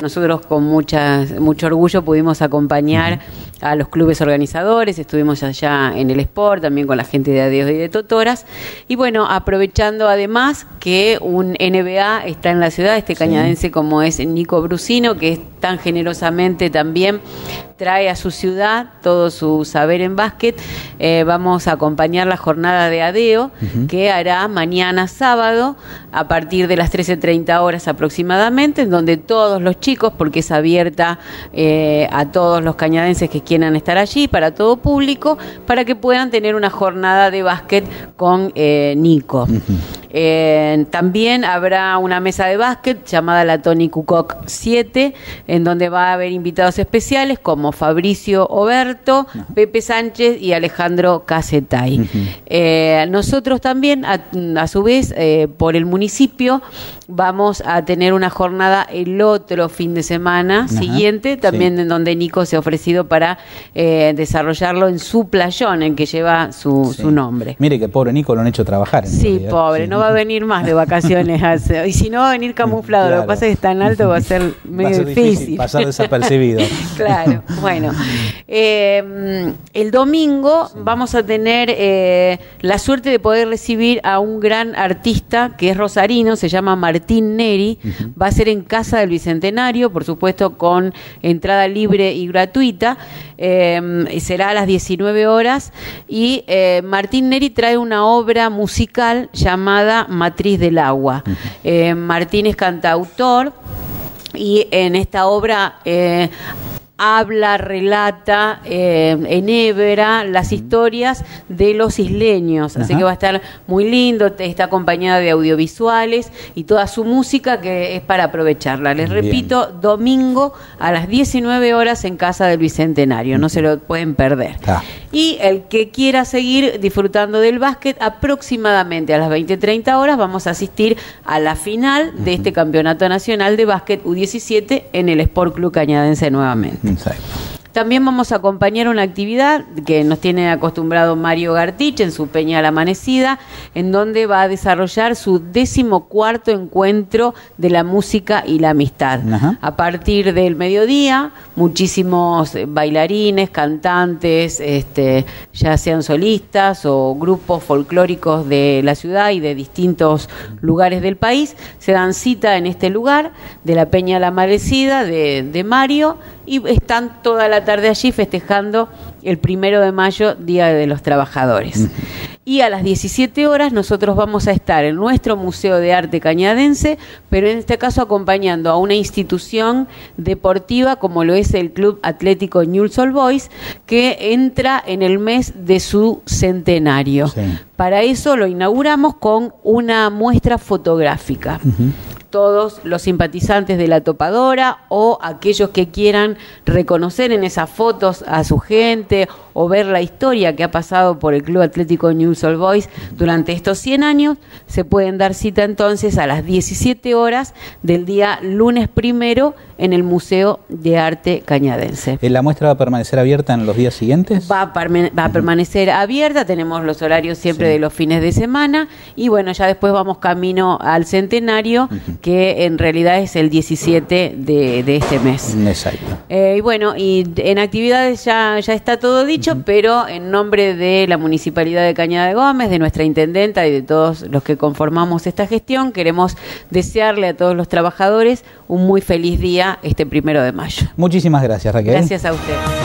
nosotros con mucho orgullo pudimos acompañar a los clubes organizadores, estuvimos allá en el Sport, también con la gente de Adeos y de Totoras, y bueno, aprovechando además que un NBA está en la ciudad, cañadense como es Nico Brusino, que tan generosamente también trae a su ciudad todo su saber en básquet. Vamos a acompañar la jornada de Adeo, que hará mañana sábado a partir de las 13:30 horas aproximadamente, en donde todos los chicos, porque es abierta a todos los cañadenses que quieran estar allí, para todo público, para que puedan tener una jornada de básquet con Nico. También habrá una mesa de básquet llamada la Tony Kukoc 7, en donde va a haber invitados especiales como Fabricio Oberto, Pepe Sánchez y Alejandro Casetay. Nosotros también, a su vez, por el municipio, vamos a tener una jornada el otro fin de semana siguiente, también en donde Nico se ha ofrecido para desarrollarlo en su playón, en que lleva su nombre. Mire que pobre Nico lo han hecho trabajar. Sí, pobre, no va a venir más de vacaciones. Y si no va a venir camuflado, lo que pasa es que es tan alto, va a ser medio difícil pasar desapercibido. Claro, bueno. El domingo vamos a tener la suerte de poder recibir a un gran artista que es rosarino, se llama Martín Neri. Va a ser en Casa del Bicentenario, por supuesto con entrada libre y gratuita. Será a las 19 horas y Martín Neri trae una obra musical llamada Matriz del Agua. Martín es cantautor y en esta obra habla, relata, enhebra las historias de los isleños, así que va a estar muy lindo, está acompañada de audiovisuales y toda su música que es para aprovecharla. Les repito, domingo a las 19 horas en Casa del Bicentenario, no se lo pueden perder. Y el que quiera seguir disfrutando del básquet, aproximadamente a las 20:30 horas vamos a asistir a la final de este Campeonato Nacional de Básquet U17 en el Sport Club Cañadense nuevamente. Exacto. También vamos a acompañar una actividad que nos tiene acostumbrado Mario Gartich en su Peña La Amanecida, en donde va a desarrollar su 14º encuentro de la música y la amistad. A partir del mediodía, muchísimos bailarines, cantantes, ya sean solistas o grupos folclóricos de la ciudad y de distintos lugares del país, se dan cita en este lugar de la Peña La Amanecida de Mario, y están toda la tarde allí festejando el 1 de mayo, Día de los Trabajadores. Y a las 17 horas nosotros vamos a estar en nuestro Museo de Arte Cañadense, pero en este caso acompañando a una institución deportiva como lo es el Club Atlético Newell's Old Boys, que entra en el mes de su centenario. Para eso lo inauguramos con una muestra fotográfica. Todos los simpatizantes de la Topadora o aquellos que quieran reconocer en esas fotos a su gente o ver la historia que ha pasado por el Club Atlético Newell's Old Boys durante estos 100 años, se pueden dar cita entonces a las 17 horas del día lunes 1 en el Museo de Arte Cañadense. ¿La muestra va a permanecer abierta en los días siguientes? Va a permanecer abierta, tenemos los horarios siempre de los fines de semana y bueno, ya después vamos camino al centenario, que en realidad es el 17 de este mes. Exacto. Y bueno, y en actividades ya está todo dicho, pero en nombre de la Municipalidad de Cañada de Gómez, de nuestra intendenta y de todos los que conformamos esta gestión, queremos desearle a todos los trabajadores un muy feliz día este 1 de mayo. Muchísimas gracias, Raquel. Gracias a ustedes.